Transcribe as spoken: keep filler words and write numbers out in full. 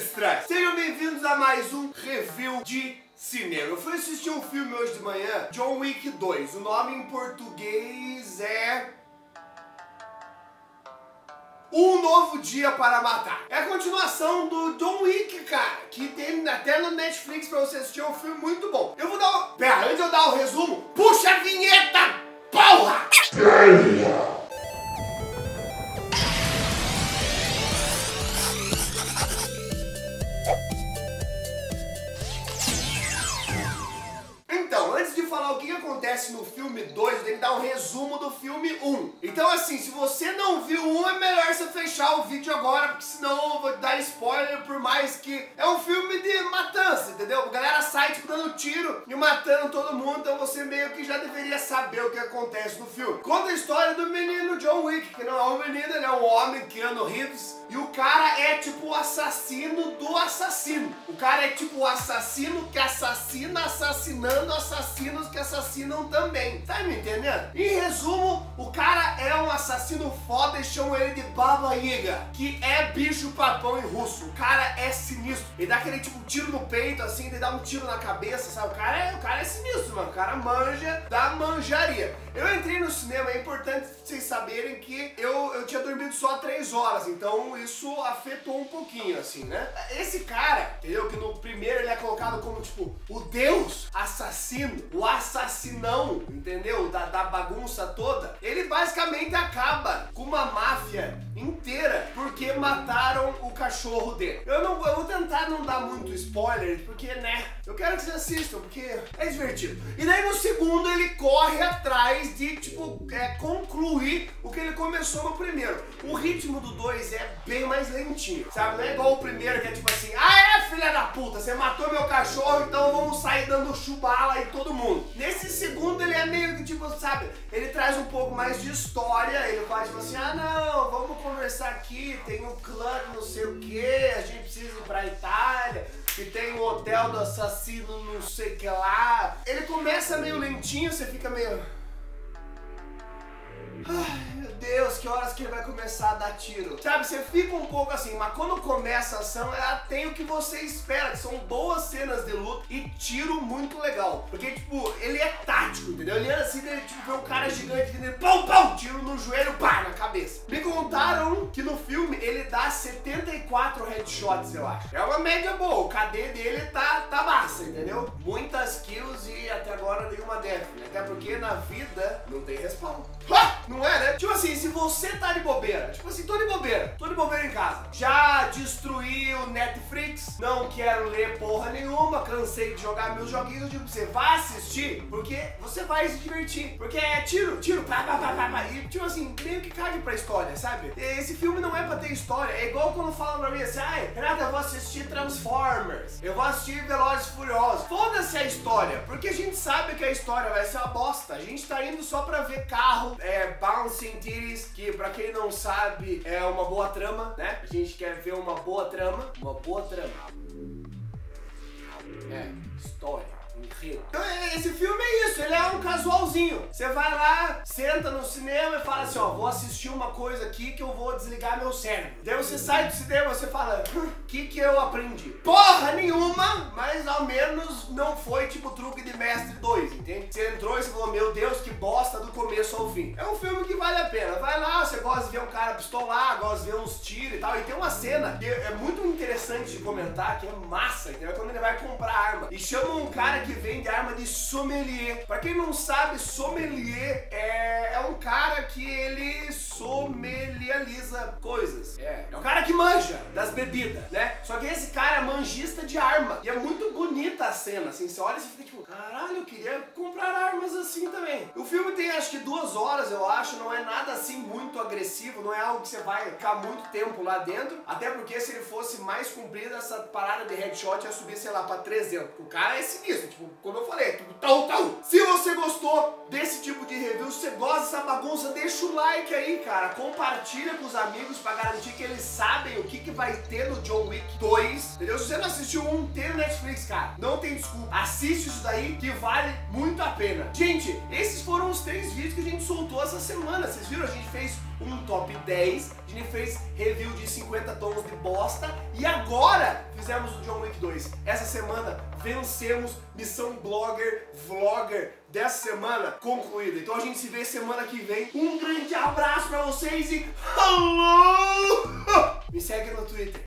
estranhos. Sejam bem-vindos a mais um review de cinema. Eu fui assistir um filme hoje de manhã, John Wick dois. O nome em português é... Um Novo Dia para Matar. É a continuação do John Wick, cara, que tem até no Netflix pra você assistir. É um filme muito bom. Eu vou dar o... Pera, antes de eu dar o resumo, puxa a vinheta, porra! Então, antes de falar o que acontece no filme dois, eu tenho que dar um resumo do filme um. Então assim, se você não viu um, é melhor você fechar o vídeo agora, porque senão eu vou dar spoiler, por mais que é um filme de matança, entendeu? A galera sai tipo dando tiro e matando todo mundo, então você meio que já deveria saber o que acontece no filme. Conta a história do menino John Wick, que não é um menino, ele é um homem, Keanu Reeves, e o cara é tipo o assassino do assassino. O cara é tipo o assassino que assassina, assassinando assassinos que assassinam também. Tá me entendendo? Em resumo, o cara é um assassino foda e chamam ele de Baba Yaga, que é bicho papão em russo. O cara é sinistro. Ele dá aquele tipo tiro no peito, assim, ele dá um tiro na cabeça, sabe? O cara é, o cara é sinistro, mano. O cara manja da manjaria. Eu entrei no cinema, é importante vocês saberem que eu, eu tinha dormido só três horas, então isso afetou um pouquinho, assim, né? Esse cara, entendeu? Que no primeiro ele é colocado como, tipo, o deus assassino, o assassinão, entendeu? Da, da bagunça toda. Ele basicamente acaba com uma máfia inteira porque mataram o cachorro dele. Eu não eu vou tentar não dar muito spoiler, porque, né, eu quero que vocês assistam, porque é divertido. E daí no segundo ele corre atrás de, tipo, é, concluir o que ele começou no primeiro. O ritmo do dois é bem mais lentinho, sabe? Não é igual o primeiro que é tipo assim, ah é, filha da puta, você matou meu cachorro, então vamos sair dando chubala em todo mundo. Nesse segundo ele é meio que tipo, sabe, ele traz um pouco mais de história, ele faz tipo assim, ah não, vamos conversar aqui, tem um clã não sei o que, a gente precisa ir pra Itália, que tem um hotel do assassino não sei o que lá. Ele começa meio lentinho, você fica meio... Ai, meu Deus, que horas que ele vai começar a dar tiro? Sabe, você fica um pouco assim, mas quando começa a ação, ela tem o que você espera, que são boas cenas de luta e tiro muito legal. Porque, tipo, ele é tático, entendeu? Ele anda assim, ele, tipo, vê um cara gigante, ele, pão, pão, tiro no joelho, pá, na cabeça. Me contaram que no filme ele dá setenta e quatro headshots, eu acho. É uma média boa, o K D dele tá, tá massa, entendeu? Muitas kills e até agora nenhuma death, né? Até porque na vida não tem respawn. Ha! Não é, né? Tipo assim, se você tá de bobeira, tipo assim, tô de bobeira, tô de bobeira em casa, já destruí o Netflix, não quero ler porra nenhuma, cansei de jogar meus joguinhos, eu digo pra você, vai assistir, porque você vai se divertir, porque é tiro, tiro, pá, pá, pá, pá, pá, e tipo assim, meio que cague pra história, sabe? Esse filme não é pra ter história, é igual quando falam pra mim assim, ai, Renato, eu vou assistir Transformers, eu vou assistir Velozes e Furiosos, foda-se a história, porque a gente sabe que a história vai ser uma bosta, a gente tá indo só pra ver carro, é, Bouncing Titties, que pra quem não sabe é uma boa trama, né? A gente quer ver uma boa trama, uma boa trama. É, história, enredo. Então esse filme é isso, ele é um casualzinho. Você vai lá, senta no cinema e fala assim, ó, vou assistir uma coisa aqui que eu vou desligar meu cérebro. Daí você sai do cinema e você fala, o que que eu aprendi? Porra nenhuma, mas ao menos não foi tipo Truque de Mestre dois, entende? Você entrou e você falou, meu Deus, que bosta do começo ao fim. É um filme que vale a pena. Vai lá, você gosta de ver um cara pistolar, gosta de ver uns tiros e tal. E tem uma cena que é muito interessante de comentar, que é massa, entendeu? Quando ele vai comprar arma. E chama um cara que vende arma de sommelier. Pra quem não sabe, sommelier é, é um cara que ele sommelializa coisas. É, é um cara que manja das bebidas, né? Só que esse cara é manjista de arma. E é muito bonita a cena, assim. Você olha e você fica tipo, caralho, eu queria comprar armas assim também. O filme tem acho que duas horas, eu acho. Não é nada assim muito agressivo. Não é algo que você vai ficar muito tempo lá dentro. Até porque se ele fosse mais comprido, essa parada de headshot ia subir, sei lá, pra trezentos. O cara é sinistro. Tipo, como eu falei, tipo, tal, tal. Se você gostou desse tipo de review, se você gosta dessa bagunça, deixa o like aí, cara. Compartilha com os amigos pra garantir que eles sabem o que, que vai ter no John Wick dois. Entendeu? Se você não assistiu um, tem no Netflix, cara. cara, não tem desculpa. Assiste isso daí que vale muito a pena. Gente, esses foram os três vídeos que a gente soltou essa semana. Vocês viram? A gente fez um top dez, a gente fez review de cinquenta tons de bosta e agora fizemos o John Wick dois. Essa semana vencemos missão blogger, vlogger dessa semana concluída. Então a gente se vê semana que vem. Um grande abraço pra vocês e... Hello! Me segue no Twitter.